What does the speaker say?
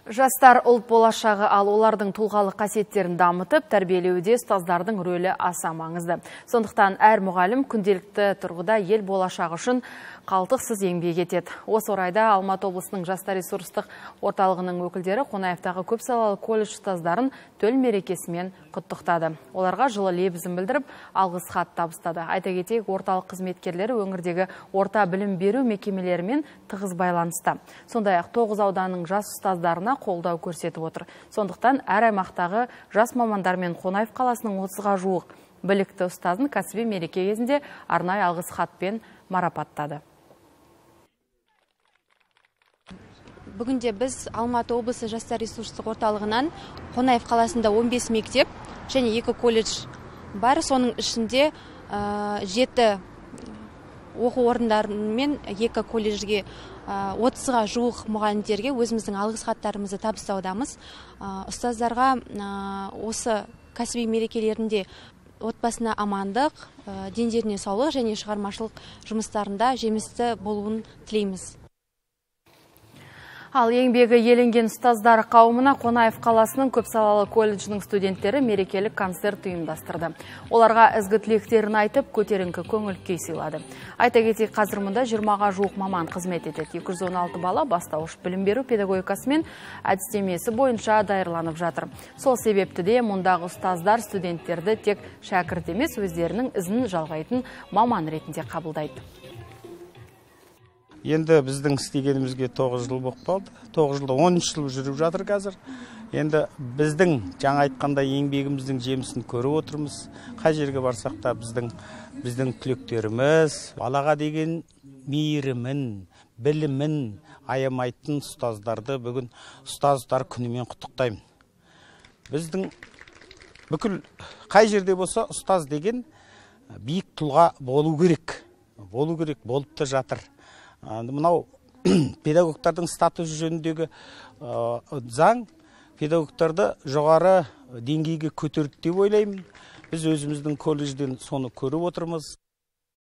Жастар ұлт болашағы, ал олардың тұлғалық қасиеттерін дамытып, тәрбиелеуде ұстаздардың рөлі аса маңызды. Сондықтан әр мұғалім күнделікті тұрғыда ел болашағы үшін қалтықсыз еңбек етеді. Осы орайда Алматы облысының жастар ресурстық орталығының өкілдері Қонаевтағы көпсалалы колледж ұстаздарын төл мерекесімен құттықтады. Оларға жылы лебізін білдіріп, алғыс хат табыстады. Айта кетейік, орталық қызметкерлері өңірдегі орта білім беру мекемелерімен тығыз байланысты. Сондай-ақ 9 ауданның жас ұстаздарына қолдау көрсетіп отыр. Сондықтан әр аймақтағы жас мамандармен Қонаев қаласының 30-ға жуық білікті ұстазын кәсіби мереке кезінде арнайы алғыс хатпен марапаттады. Бүгінде біз Алматы облысы жастар ресурстық орталығынан Қонаев қаласында 15 мектеп және 2 колледж бар. Соның ішінде 7 оқу орындарымен 2 колледжге 30-ға жуық мұғалімдерге өзіміздің алғыс хаттарымызды табыстаудамыз. Ұстаздарға осы кәсіби мерекелерінде отбасына амандық, дендеріне саулық және шығармашылық жұмыстарында жемісті болуын тілейміз. Ал еңбегі еленген ұстаздар қауымына Қонаев қаласының көпсалалы колледжінің студенттері мерекелік концерт ұйымдастырды. Оларға ізгі тілектерін айтып, көтеріңкі көңіл күй сыйлады. Айта кетейік, қазір мұнда 20-ға жуық маман қызмет етеді. 216 бала бастауыш білім беру педагогикасы мен әдістемесі бойынша даярланып жатыр. Сол себепті де мұндағы ұстаздар студенттерді тек шәкірт емес, өздерінің ізін жалғайтын маман ретінде қабылдайды. Енді біздің істегенімізге 9 жыл болып қалды. 9 жылда 13 жыл жүріп жатыр қазір. Енді біздің жаңа айтқандай еңбегіміздің жемісін көріп отырмыз. Қай жерге барсақ та біздің түлектеріміз балаға деген мейірімін, білімін аямайтын ұстаздарды бүгін ұстаздар күнімен құттықтаймын. Біздің бүкіл қай жерде болса ұстаз деген биік тұлға болу керек, болып та жатыр. Мынау педагогтардың статусы жөніндегі заң педагогтарды жоғары деңгейге көтерді деп ойлаймын. Біз өзіміздің колледжден соны көріп отырмыз.